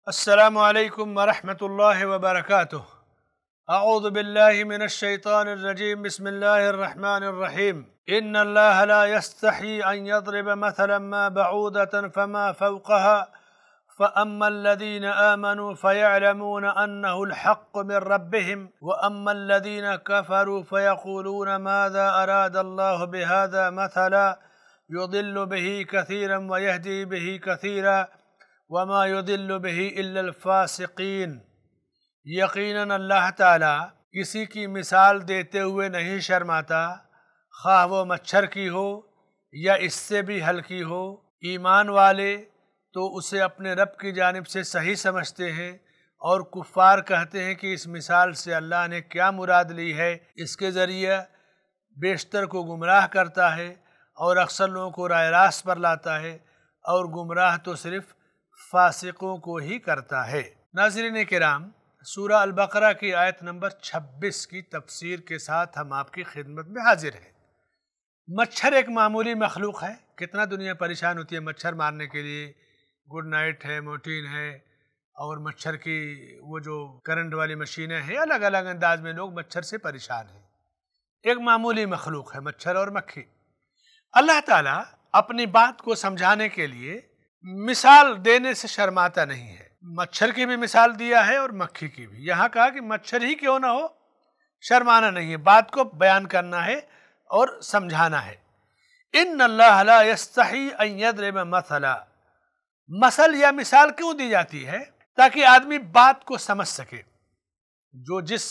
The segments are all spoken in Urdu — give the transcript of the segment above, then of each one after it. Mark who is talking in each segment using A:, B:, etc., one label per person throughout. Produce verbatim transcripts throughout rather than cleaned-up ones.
A: السلام عليكم ورحمة الله وبركاته. أعوذ بالله من الشيطان الرجيم. بسم الله الرحمن الرحيم. إن الله لا يستحي أن يضرب مثلا ما بعوضة فما فوقها فأما الذين آمنوا فيعلمون أنه الحق من ربهم وأما الذين كفروا فيقولون ماذا أراد الله بهذا مثلا يضل به كثيرا ويهدي به كثيرا وما يضل به إلا الفاسقين. یقیناً اللہ تعالیٰ کسی کی مثال دیتے ہوئے نہیں شرماتا، خواہ وہ مچھر کی ہو یا اس سے بھی ہلکی ہو۔ ایمان والے تو اسے اپنے رب کی جانب سے صحیح سمجھتے ہیں، اور کفار کہتے ہیں کہ اس مثال سے اللہ نے کیا مراد لی ہے، اس کے ذریعے بیشتر کو گمراہ کرتا ہے اور اکثر لوگوں کو راہ راست پر لاتا ہے، اور گمراہ تو صرف فاسقوں کو ہی کرتا ہے۔ ناظرین کرام، سورہ البقرہ کی آیت نمبر چھبیس کی تفسیر کے ساتھ ہم آپ کی خدمت میں حاضر ہیں۔ مچھر ایک معمولی مخلوق ہے، کتنا دنیا پریشان ہوتی ہے مچھر مارنے کے لیے، گڈ نائٹ ہے، موٹین ہے، اور مچھر کی وہ جو کرنٹ والی مشینیں ہیں، الگ الگ انداز میں لوگ مچھر سے پریشان ہیں۔ ایک معمولی مخلوق ہے مچھر اور مکھی۔ اللہ تعالیٰ اپنی بات کو سمجھانے کے لیے مثال دینے سے شرماتا نہیں ہے۔ مچھر کی بھی مثال دیا ہے اور مکھی کی بھی۔ یہاں کہا کہ مچھر ہی کیوں نہ ہو، شرمانا نہیں ہے، بات کو بیان کرنا ہے اور سمجھانا ہے۔ ان اللہ لا یستحی ان یضرب مثلا، مثل یا مثال کیوں دی جاتی ہے؟ تاکہ آدمی بات کو سمجھ سکے۔ جو جس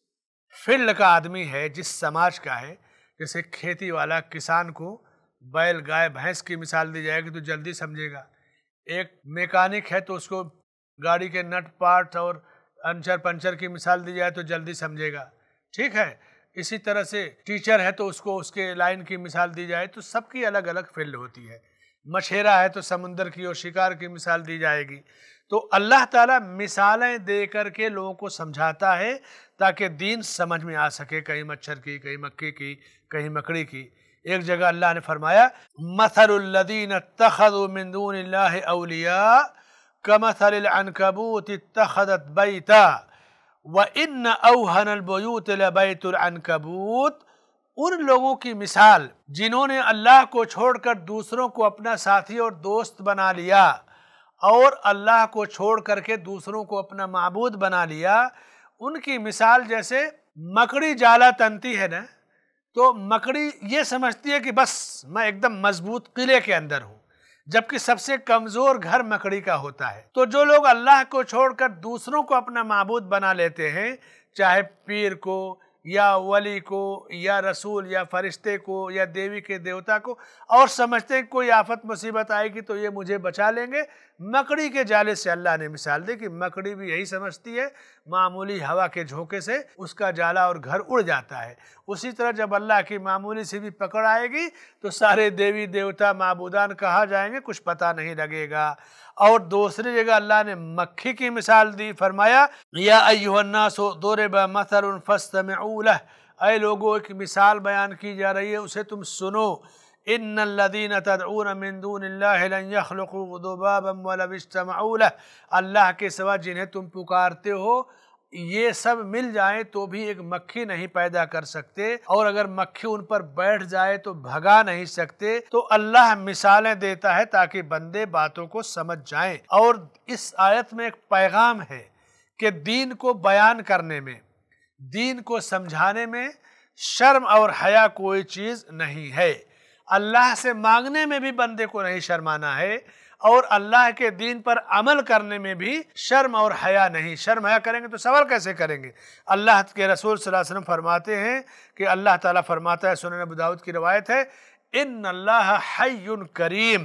A: فیلڈ کا آدمی ہے، جس سماج کا ہے، جیسے کھیتی والا کسان کو بیل گائے بھینس کی مثال دی جائے گی تو جلدی سمجھے گا۔ ایک میکانک ہے تو اس کو گاڑی کے نٹ پارٹ اور انچر پنچر کی مثال دی جائے تو جلدی سمجھے گا، ٹھیک ہے۔ اسی طرح سے ٹیچر ہے تو اس کو اس کے لائن کی مثال دی جائے تو سب کی الگ الگ فیلڈ ہوتی ہے۔ مچھیرا ہے تو سمندر کی اور شکار کی مثال دی جائے گی۔ تو اللہ تعالیٰ مثالیں دے کر کے لوگوں کو سمجھاتا ہے تاکہ دین سمجھ میں آ سکے، کہیں مچھر کی، کہیں مکھی کی، کہیں مکڑی کی۔ ایک جگہ اللہ نے فرمایا مثل الذین اتخذوا من دون اللہ اولیاء کمثل العنکبوت اتخذت بیتا وان اوہن البیوت لبیت العنکبوت۔ ان لوگوں کی مثال جنہوں نے اللہ کو چھوڑ کر دوسروں کو اپنا ساتھی اور دوست بنا لیا، اور اللہ کو چھوڑ کر کے دوسروں کو اپنا معبود بنا لیا، ان کی مثال جیسے مکڑی جالا تنتی ہے نا، تو مکڑی یہ سمجھتی ہے کہ بس میں ایک دم مضبوط قلعے کے اندر ہوں، جبکہ سب سے کمزور گھر مکڑی کا ہوتا ہے۔ تو جو لوگ اللہ کو چھوڑ کر دوسروں کو اپنا معبود بنا لیتے ہیں، چاہے پیر کو یا ولی کو یا رسول یا فرشتے کو یا دیوی کے دیوتا کو، اور سمجھتے ہیں کوئی آفت مصیبت آئے گی تو یہ مجھے بچا لیں گے، مکڑی کے جالے سے اللہ نے مثال دی کہ مکڑی بھی یہی سمجھتی ہے، معمولی ہوا کے جھونکے سے اس کا جالا اور گھر اڑ جاتا ہے۔ اسی طرح جب اللہ کی معمولی سی بھی پکڑ آئے گی تو سارے دیوی دیوتا معبودان کہاں جائیں گے کچھ پتہ نہیں لگے گا۔ اور دوسری جگہ اللہ نے مکھی کی مثال دی، فرمایا یا ایھا الناس ضرب مثل فاستمعوا لہ، اے لوگوں ایک مثال بیان کی جا رہی ہے، اسے تم سنو۔ ان الذین تدعون من دون اللہ لن یخلقوا ذبابا ولو اجتمعوا لہ، اللہ کے سوا جنہیں تم پکارتے ہو یہ سب مل جائیں تو بھی ایک مکھی نہیں پیدا کر سکتے، اور اگر مکھی ان پر بیٹھ جائے تو بھگا نہیں سکتے۔ تو اللہ مثالیں دیتا ہے تاکہ بندے باتوں کو سمجھ جائیں۔ اور اس آیت میں ایک پیغام ہے کہ دین کو بیان کرنے میں، دین کو سمجھانے میں شرم اور حیا کوئی چیز نہیں ہے۔ اللہ سے مانگنے میں بھی بندے کو نہیں شرمانا ہے، اور اللہ کے دین پر عمل کرنے میں بھی شرم اور حیا نہیں۔ شرم حیا کریں گے تو سوال کیسے کریں گے؟ اللہ کے رسول صلی اللہ علیہ وسلم فرماتے ہیں کہ اللہ تعالیٰ فرماتا ہے، سنن ابو داؤد کی روایت ہے، ان اللہ حی کریم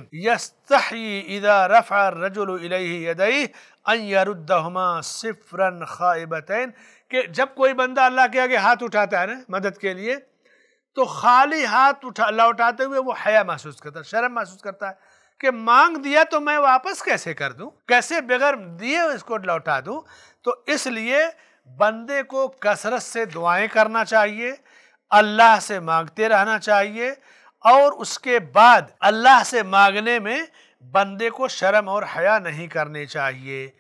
A: یستحیی اذا رفع الرجل الیہ یدیہ ان یردہما صفرا خائبتین، کہ جب کوئی بندہ اللہ کے آگے ہاتھ اٹھاتا ہے نا مدد کے لیے، تو خالی ہاتھ اٹھا لوٹاتے ہوئے وہ حیا محسوس کرتا ہے، شرم محسوس کرتا ہے کہ مانگ دیا تو میں واپس کیسے کر دوں، کیسے بغیر دیے اس کو لوٹا دوں۔ تو اس لیے بندے کو کثرت سے دعائیں کرنا چاہیے، اللہ سے مانگتے رہنا چاہیے، اور اس کے بعد اللہ سے مانگنے میں بندے کو شرم اور حیا نہیں کرنی چاہیے۔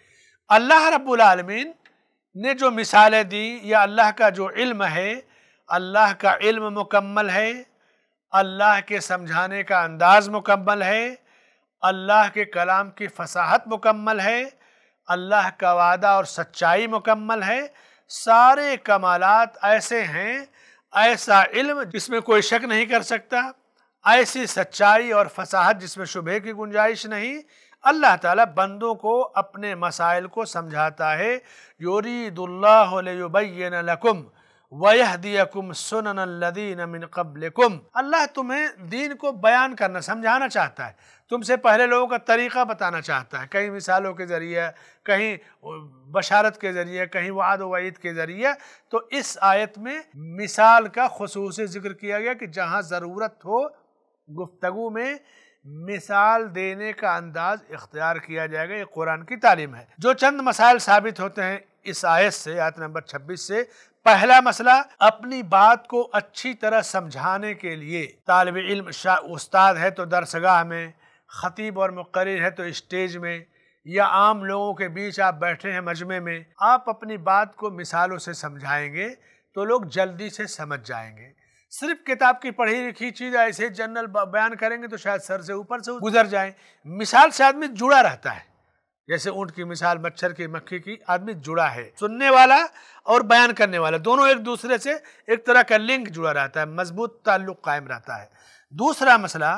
A: اللہ رب العالمین نے جو مثالیں دی یا اللہ کا جو علم ہے، اللہ کا علم مکمل ہے، اللہ کے سمجھانے کا انداز مکمل ہے، اللہ کے کلام کی فصاحت مکمل ہے، اللہ کا وعدہ اور سچائی مکمل ہے، سارے کمالات ایسے ہیں، ایسا علم جس میں کوئی شک نہیں کر سکتا، ایسی سچائی اور فصاحت جس میں شبہ کی گنجائش نہیں۔ اللہ تعالیٰ بندوں کو اپنے مسائل کو سمجھاتا ہے، یرید اللہ لیبین لکم ویہدیکم سنن الذین من قبلکم۔ اللہ تمہیں دین کو بیان کرنا، سمجھانا چاہتا ہے، تم سے پہلے لوگوں کا طریقہ بتانا چاہتا ہے، کہیں مثالوں کے ذریعے، کہیں بشارت کے ذریعے، کہیں وعد و وعید کے ذریعے۔ تو اس آیت میں مثال کا خصوصی ذکر کیا گیا کہ جہاں ضرورت ہو گفتگو میں مثال دینے کا انداز اختیار کیا جائے گا۔ یہ قرآن کی تعلیم ہے۔ جو چند مسائل ثابت ہوتے ہیں اس آیت سے، آیت نمبر چھبیس سے، پہلا مسئلہ، اپنی بات کو اچھی طرح سمجھانے کے لیے طالب علم، استاد ہے تو درسگاہ میں، خطیب اور مقرر ہے تو اسٹیج میں، یا عام لوگوں کے بیچ آپ بیٹھے ہیں مجمع میں، آپ اپنی بات کو مثالوں سے سمجھائیں گے تو لوگ جلدی سے سمجھ جائیں گے۔ صرف کتاب کی پڑھی لکھی چیز ایسے جنرل بیان کریں گے تو شاید سر سے اوپر سے گزر جائیں۔ مثال سے آدمی جڑا رہتا ہے، جیسے اونٹ کی مثال، مچھر کی، مکھی کی، آدمی جڑا ہے، سننے والا اور بیان کرنے والا دونوں ایک دوسرے سے ایک طرح کا لنک جڑا رہتا ہے، مضبوط تعلق قائم رہتا ہے۔ دوسرا مسئلہ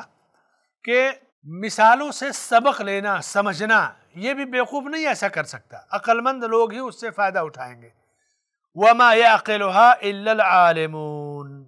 A: کہ مثالوں سے سبق لینا، سمجھنا، یہ بھی بیوقوف نہیں ایسا کر سکتا، عقل مند لوگ ہی اس سے فائدہ اٹھائیں گے۔ وَمَا يَعْقِلُهَا إِلَّا الْعَالِمُونَ۔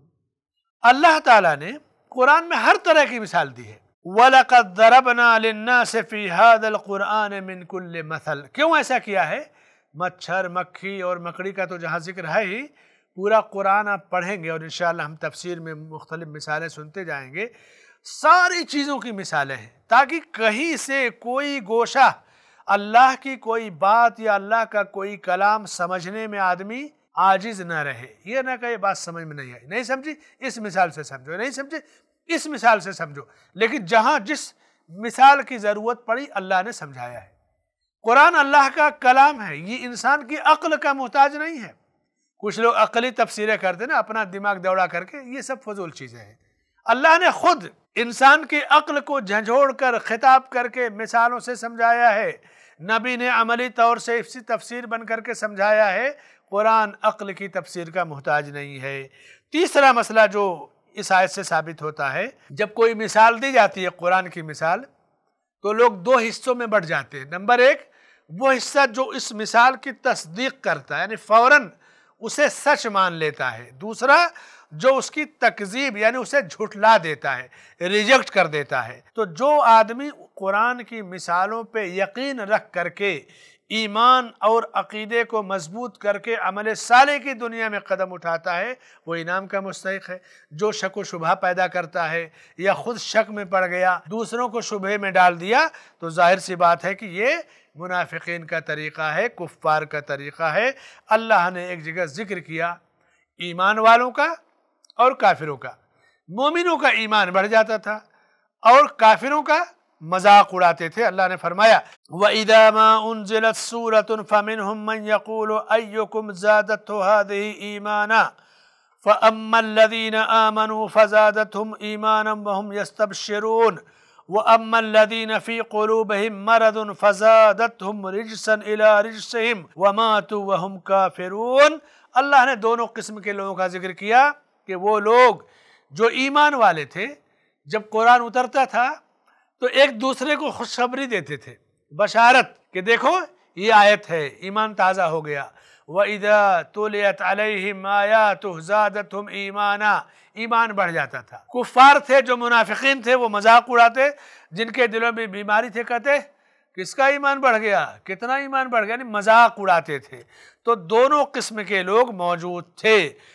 A: اللہ تعالیٰ نے قرآن میں ہر طرح کی مثال دی ہے۔ وَلَقَدْ ضَرَبْنَا لِلنَّاسِ فِي هَذَا الْقُرْآنِ مِنْ كُلِّ مَثَلٍ۔ کیوں ایسا کیا ہے؟ مچھر، مکھی اور مکڑی کا تو جہاں ذکر ہے ہی، پورا قرآن آپ پڑھیں گے اور انشاءاللہ ہم تفسیر میں مختلف مثالیں سنتے جائیں گے، ساری چیزوں کی مثالیں ہیں، تاکہ کہیں سے کوئی گوشہ اللہ کی کوئی بات یا اللہ کا کوئی کلام سمجھنے میں آدمی عاجز نہ رہے، یہ نہ کہ یہ بات سمجھ میں نہیں آئی، نہیں سمجھی اس مثال سے سمجھو، نہیں سمجھے اس مثال سے سمجھو، لیکن جہاں جس مثال کی ضرورت پڑی اللہ نے سمجھایا ہے۔ قرآن اللہ کا کلام ہے، یہ انسان کی عقل کا محتاج نہیں ہے۔ کچھ لوگ عقلی تفسیریں کرتے نا، اپنا دماغ دوڑا کر کے، یہ سب فضول چیزیں ہیں۔ اللہ نے خود انسان کی عقل کو جھنجھوڑ کر خطاب کر کے مثالوں سے سمجھایا ہے، نبی نے عملی طور سے اسی تفسیر بن کر کے سمجھایا ہے۔ قرآن عقل کی تفسیر کا محتاج نہیں ہے۔ تیسرا مسئلہ جو اس آیت سے ثابت ہوتا ہے، جب کوئی مثال دی جاتی ہے قرآن کی مثال، تو لوگ دو حصوں میں بٹ جاتے ہیں۔ نمبر ایک، وہ حصہ جو اس مثال کی تصدیق کرتا ہے، یعنی فوراً اسے سچ مان لیتا ہے۔ دوسرا، جو اس کی تکذیب یعنی اسے جھٹلا دیتا ہے، ریجیکٹ کر دیتا ہے۔ تو جو آدمی قرآن کی مثالوں پہ یقین رکھ کر کے ایمان اور عقیدے کو مضبوط کر کے عمل صالح کی دنیا میں قدم اٹھاتا ہے، وہ انعام کا مستحق ہے۔ جو شک و شبہ پیدا کرتا ہے یا خود شک میں پڑ گیا، دوسروں کو شبہ میں ڈال دیا، تو ظاہر سی بات ہے کہ یہ منافقین کا طریقہ ہے، کفار کا طریقہ ہے۔ اللہ نے ایک جگہ ذکر کیا ایمان والوں کا اور کافروں کا۔ مومنوں کا ایمان بڑھ جاتا تھا اور کافروں کا مذاق اڑاتے تھے۔ اللہ نے فرمایا وَإِذَا مَا أُنزِلَتْ سُورَةٌ فَمِنْهُمْ مَنْ يَقُولُ أَيُّكُمْ زَادَتْهُ هَذِهِ إِيمَانًا فَأَمَّا الَّذِينَ آمَنُوا فَزَادَتْهُمْ إِيمَانًا وَهُمْ يَسْتَبْشِرُونَ وَأَمَّا الَّذِينَ فِي قُلُوبِهِمْ مَرَضٌ فَزَادَتْهُمْ رِجْسًا إِلَى رِجْسِهِمْ وَمَاتُوا وَهُمْ كَافِرُونَ۔ اللہ نے دونوں قسم کے لوگوں کا ذکر کیا کہ وہ لوگ جو ایمان والے تھے، جب قرآن اترتا تھا تو ایک دوسرے کو خوشخبری دیتے تھے، بشارت کہ دیکھو یہ آیت ہے، ایمان تازہ ہو گیا۔ وَإِذَا تُلِيَتْ عَلَيْهِمْ آيَاتُهُ زَادَتْهُمْ إِيمَانًا، ایمان بڑھ جاتا تھا۔ کفار تھے جو منافقین تھے، وہ مذاق اڑاتے، جن کے دلوں میں بیماری تھے، کہتے کس کا ایمان بڑھ گیا، کتنا ایمان بڑھ گیا، یعنی مذاق اڑاتے تھے۔ تو دونوں قسم کے لوگ موجود تھے،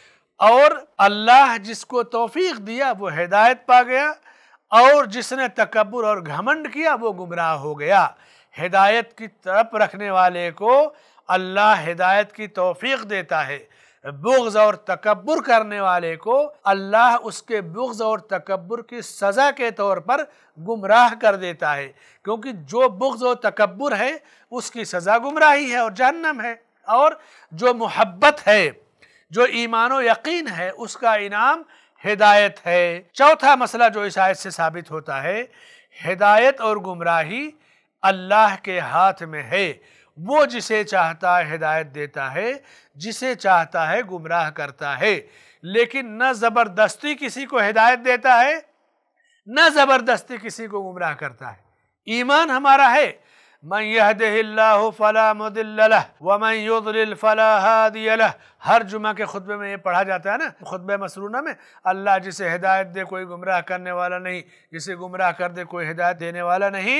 A: اور اللہ جس کو توفیق دیا وہ ہدایت پا گیا، اور جس نے تکبر اور گھمنڈ کیا وہ گمراہ ہو گیا۔ ہدایت کی طرف رکھنے والے کو اللہ ہدایت کی توفیق دیتا ہے، بغض اور تکبر کرنے والے کو اللہ اس کے بغض اور تکبر کی سزا کے طور پر گمراہ کر دیتا ہے، کیونکہ جو بغض و تکبر ہے اس کی سزا گمراہی ہے اور جہنم ہے، اور جو محبت ہے، جو ایمان و یقین ہے، اس کا انعام ہدایت ہے۔ چوتھا مسئلہ جو اس آیت سے ثابت ہوتا ہے، ہدایت اور گمراہی اللہ کے ہاتھ میں ہے، وہ جسے چاہتا ہے ہدایت دیتا ہے، جسے چاہتا ہے گمراہ کرتا ہے، لیکن نہ زبردستی کسی کو ہدایت دیتا ہے نہ زبردستی کسی کو گمراہ کرتا ہے۔ ایمان ہمارا ہے، من یہدہ اللہ فلا مضل لہ ومن یضلل فلا ہادی لہ، ہر جمعہ کے خطبے میں یہ پڑھا جاتا ہے نا، خطبہ مسرونہ میں، اللہ جسے ہدایت دے کوئی گمراہ کرنے والا نہیں، جسے گمراہ کر دے کوئی ہدایت دینے والا نہیں۔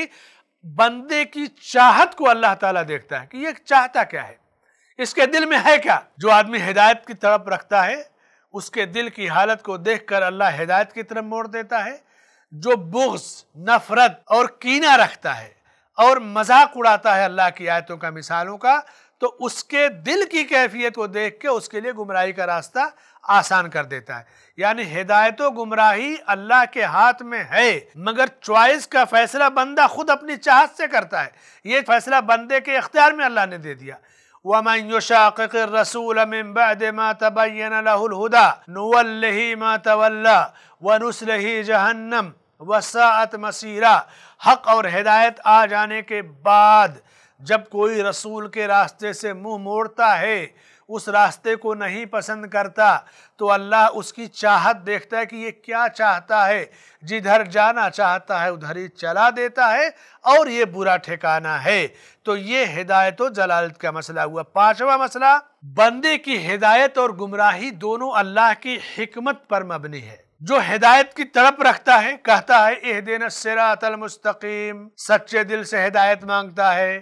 A: بندے کی چاہت کو اللہ تعالیٰ دیکھتا ہے کہ یہ چاہتا کیا ہے، اس کے دل میں ہے کیا۔ جو آدمی ہدایت کی طرف رکھتا ہے اس کے دل کی حالت کو دیکھ کر اللہ ہدایت کی طرف موڑ دیتا ہے۔ جو بغض، نفرت اور کینہ رکھتا ہے اور مذاق اڑاتا ہے اللہ کی آیتوں کا، مثالوں کا، تو اس کے دل کی کیفیت کو دیکھ کے اس کے لیے گمراہی کا راستہ آسان کر دیتا ہے۔ یعنی ہدایت و گمراہی اللہ کے ہاتھ میں ہے، مگر چوائس کا فیصلہ بندہ خود اپنی چاہت سے کرتا ہے، یہ فیصلہ بندے کے اختیار میں اللہ نے دے دیا۔ وَمَن يُشَاقِقِ الرَّسُولَ مِن بَعْدِ مَا تَبَيَّنَ لَهُ الْهُدَى نُوَلِّهِ مَا تَوَلَّى وَنُصْلِهِ جَهَنَّمَ وَسَاءَتْ مَصِيرًا۔ حق اور ہدایت آ جانے کے بعد جب کوئی رسول کے راستے سے منہ موڑتا ہے، اس راستے کو نہیں پسند کرتا، تو اللہ اس کی چاہت دیکھتا ہے کہ یہ کیا چاہتا ہے، جدھر جانا چاہتا ہے ادھر ہی چلا دیتا ہے، اور یہ برا ٹھکانہ ہے۔ تو یہ ہدایت و جلالت کا مسئلہ ہوا۔ پانچواں مسئلہ، بندے کی ہدایت اور گمراہی دونوں اللہ کی حکمت پر مبنی ہے۔ جو ہدایت کی طرف رکھتا ہے، کہتا ہے اہدنا الصراط المستقیم، سچے دل سے ہدایت مانگتا ہے،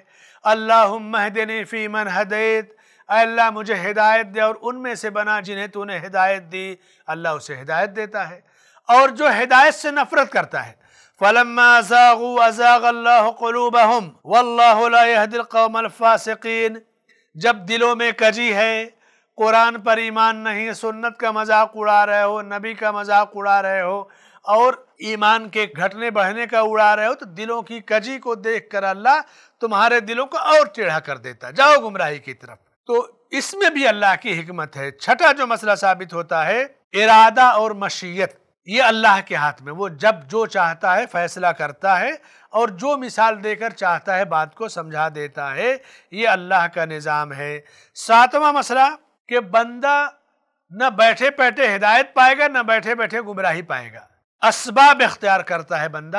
A: اللہم اہدنی فی من ہدیت، اے اللہ مجھے ہدایت دے اور ان میں سے بنا جنہیں تو نے ہدایت دی، اللہ اسے ہدایت دیتا ہے۔ اور جو ہدایت سے نفرت کرتا ہے، فَلَمَّا زَاغُوا أَزَاغَ اللَّهُ قُلُوبَهُمْ وَاللَّهُ لَا يَهْدِي الْقَوْمَ الْفَاسِقِينَ۔ جب دلوں میں کجی ہے، قرآن پر ایمان نہیں، سنت کا مذاق اڑا رہے ہو، نبی کا مذاق اڑا رہے ہو، اور ایمان کے گھٹنے بڑھنے کا اڑا رہے ہو، تو دلوں کی کجی کو دیکھ کر اللہ تمہارے دلوں کو اور ٹیڑھا کر دیتا، جاؤ گمراہی کی طرف۔ تو اس میں بھی اللہ کی حکمت ہے۔ چھٹا جو مسئلہ ثابت ہوتا ہے، ارادہ اور مشیت، یہ اللہ کے ہاتھ میں، وہ جب جو چاہتا ہے فیصلہ کرتا ہے، اور جو مثال دے کر چاہتا ہے بات کو سمجھا دیتا ہے، یہ اللہ کا نظام ہے۔ ساتواں مسئلہ کہ بندہ نہ بیٹھے بیٹھے ہدایت پائے گا، نہ بیٹھے بیٹھے گمراہی پائے گا، اسباب اختیار کرتا ہے بندہ۔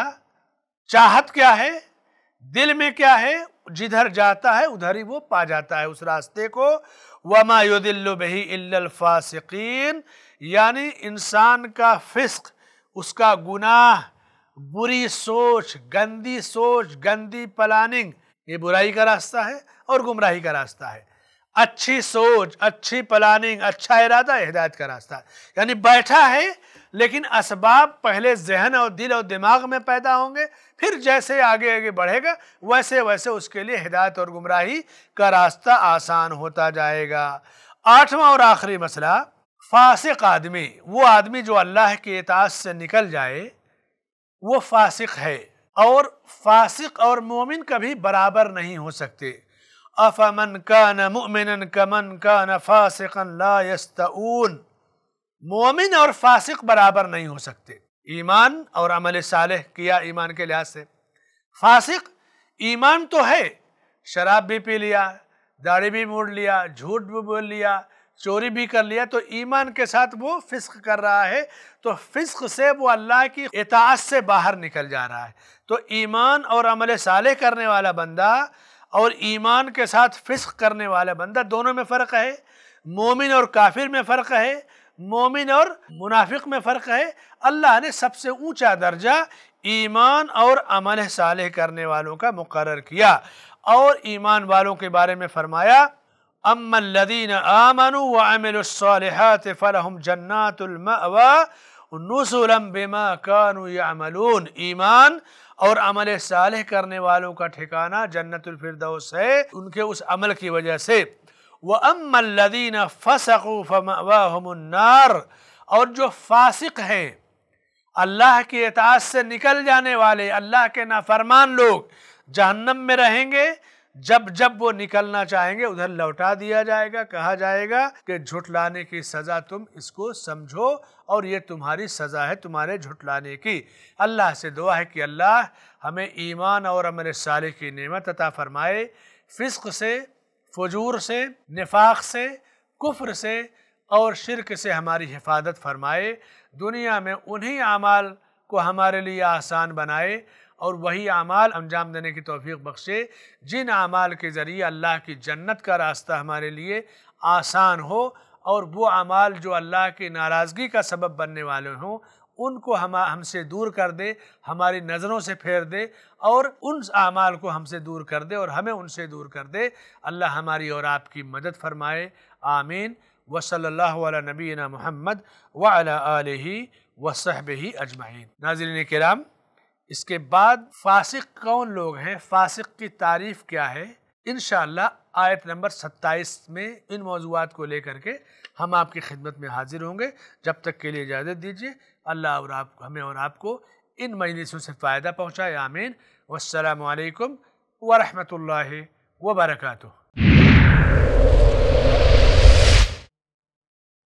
A: چاہت کیا ہے، دل میں کیا ہے، جدھر جاتا ہے ادھر ہی وہ پا جاتا ہے اس راستے کو۔ وَمَا يُضِلُّ بِهِ إِلَّا الْفَاسِقِينَ، یعنی انسان کا فسق، اس کا گناہ، بری سوچ، گندی سوچ، گندی پلاننگ، یہ برائی کا راستہ ہے اور گمراہی کا راستہ ہے۔ اچھی سوچ، اچھی پلاننگ، اچھا ارادہ ہدایت کا راستہ ہے۔ یعنی بیٹھا ہے لیکن اسباب پہلے ذہن اور دل اور دماغ میں پیدا ہوں گے، پھر جیسے آگے آگے بڑھے گا ویسے ویسے اس کے لیے ہدایت اور گمراہی کا راستہ آسان ہوتا جائے گا۔ آٹھواں اور آخری مسئلہ، فاسق آدمی، وہ آدمی جو اللہ کی اطاعت سے نکل جائے، وہ فاسق ہے، اور فاسق اور مومن کبھی برابر نہیں ہو سکتے۔ أَفَمَنْ كَانَ مُؤْمِنًا كَمَنْ كَانَ فَاسِقًا لَا يَسْتَؤُونَ، مومن اور فاسق برابر نہیں ہو سکتے، ایمان اور عمل صالح کیا ایمان کے لحاظ سے۔ فاسق ایمان تو ہے، شراب بھی پی لیا، داڑھی بھی موڑ لیا، جھوٹ بھی بول لیا، چوری بھی کر لیا، تو ایمان کے ساتھ وہ فسق کر رہا ہے، تو فسق سے وہ اللہ کی اطاعت سے باہر نکل جا رہا ہے۔ تو ایمان اور عمل صالح کرنے والا بندہ اور ایمان کے ساتھ فسق کرنے والا بندہ، دونوں میں فرق ہے۔ مومن اور کافر میں فرق ہے، مومن اور منافق میں فرق ہے۔ اللہ نے سب سے اونچا درجہ ایمان اور عمل صالح کرنے والوں کا مقرر کیا، اور ایمان والوں کے بارے میں فرمایا اما الذین آمنوا وعملوا الصالحات فلہم جنات المأوى نزلا بما كانوا يعملون، ایمان اور عمل صالح کرنے والوں کا ٹھکانہ جنت الفردوس ہے، ان کے اس عمل کی وجہ سے۔ وَأَمَّا الَّذِينَ فَسَقُوا فَمَأْوَاهُمُ النَّارُ، اور جو فاسق ہیں، اللہ کی اطاعت سے نکل جانے والے، اللہ کے نافرمان لوگ جہنم میں رہیں گے۔ جب جب وہ نکلنا چاہیں گے ادھر لوٹا دیا جائے گا، کہا جائے گا کہ جھٹلانے کی سزا تم اس کو سمجھو اور یہ تمہاری سزا ہے تمہارے جھٹلانے کی۔ اللہ سے دعا ہے کہ اللہ ہمیں ایمان اور عمل صالح کی نعمت عطا فرمائے، فسق سے، فجور سے، نفاق سے، کفر سے اور شرک سے ہماری حفاظت فرمائے، دنیا میں انہی اعمال کو ہمارے لیے آسان بنائے اور وہی اعمال انجام دینے کی توفیق بخشے جن اعمال کے ذریعے اللہ کی جنت کا راستہ ہمارے لیے آسان ہو، اور وہ اعمال جو اللہ کی ناراضگی کا سبب بننے والے ہوں ان کو ہم ہم سے دور کر دے، ہماری نظروں سے پھیر دے، اور ان اعمال کو ہم سے دور کر دے اور ہمیں ان سے دور کر دے۔ اللہ ہماری اور آپ کی مدد فرمائے، آمین۔ وصلی اللہ علی نبینا محمد وعلی آلہ وصحبہ اجمعین۔ ناظرین کرام، اس کے بعد فاسق کون لوگ ہیں، فاسق کی تعریف کیا ہے، انشاءاللہ آیت نمبر ستائیس میں ان موضوعات کو لے کر کے ہم آپ کی خدمت میں حاضر ہوں گے۔ جب تک کے لیے اجازت دیجیے، اللہ اور آپ ہمیں اور آپ کو ان مجلسوں سے فائدہ پہنچائے، آمین۔ والسلام علیکم ورحمۃ اللہ وبرکاتہ۔